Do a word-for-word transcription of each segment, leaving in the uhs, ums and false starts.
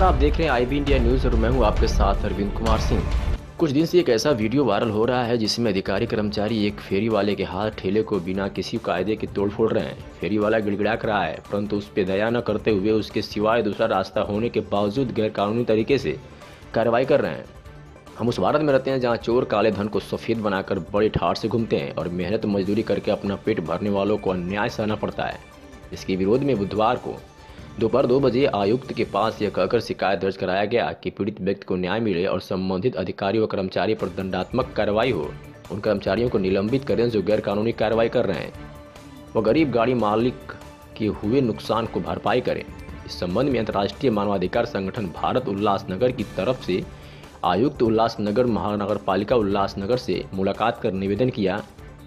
आप देख रहे हैं आई बी इंडिया न्यूज़ और मैं हूं आपके साथ अरविंद कुमार सिंह। कुछ दिन से एक ऐसा वीडियो वायरल हो रहा है जिसमें अधिकारी कर्मचारी एक फेरी वाले के हाथ ठेले को बिना किसी कायदे के तोड़ फोड़ रहे हैं। फेरी वाला गिड़गिड़ा कर रहा है, परंतु उस पर दया न करते हुए उसके सिवाय दूसरा रास्ता होने के बावजूद गैरकानूनी तरीके से कार्रवाई कर रहे हैं। हम उस भारत में रहते हैं जहाँ चोर काले धन को सफ़ेद बनाकर बड़े ठाठ से घूमते हैं और मेहनत मजदूरी करके अपना पेट भरने वालों को अन्याय सहना पड़ता है। इसके विरोध में बुधवार को दोपहर दो बजे आयुक्त के पास यह कहकर शिकायत दर्ज कराया गया कि पीड़ित व्यक्ति को न्याय मिले और संबंधित अधिकारी व कर्मचारी पर दंडात्मक कार्रवाई हो। उन कर्मचारियों को निलंबित करें जो गैरकानूनी कार्रवाई कर रहे हैं। वह गरीब गाड़ी मालिक के हुए नुकसान को भरपाई करें। इस संबंध में अंतर्राष्ट्रीय मानवाधिकार संगठन भारत उल्लासनगर की तरफ से आयुक्त उल्लासनगर महानगर पालिका उल्लासनगर से मुलाकात कर निवेदन किया।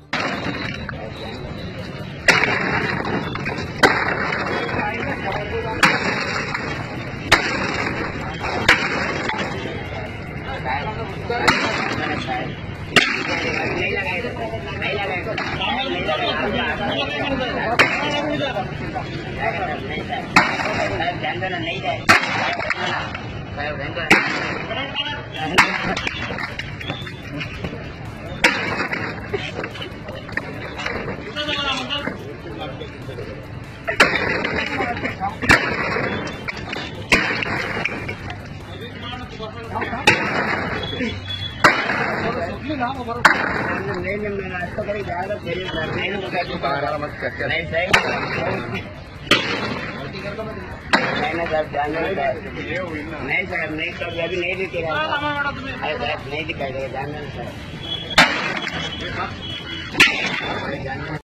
नहीं साहब नहीं तो अभी नहीं दिख रहा नहीं दिखाई देगा।